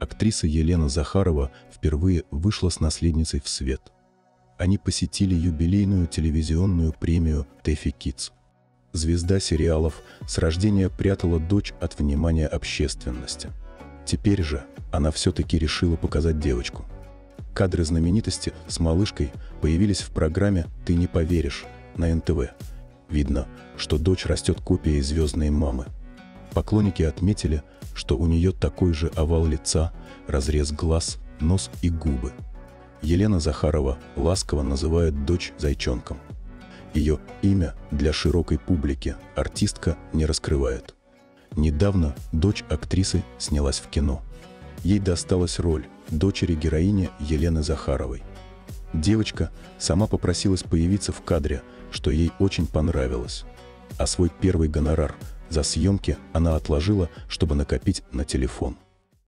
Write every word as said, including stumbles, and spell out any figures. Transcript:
актриса Елена Захарова впервые вышла с наследницей в свет. Они посетили юбилейную телевизионную премию «Тэфи Кидс». Звезда сериалов с рождения прятала дочь от внимания общественности. Теперь же она все-таки решила показать девочку. Кадры знаменитости с малышкой появились в программе «Ты не поверишь» на эн тэ вэ. Видно, что дочь растет копией звездной мамы. Поклонники отметили, что у нее такой же овал лица, разрез глаз, нос и губы. Елена Захарова ласково называет дочь зайчонком. Ее имя для широкой публики артистка не раскрывает. Недавно дочь актрисы снялась в кино. Ей досталась роль дочери героини Елены Захаровой. Девочка сама попросилась появиться в кадре, что ей очень понравилось. А свой первый гонорар за съемки она отложила, чтобы накопить на телефон.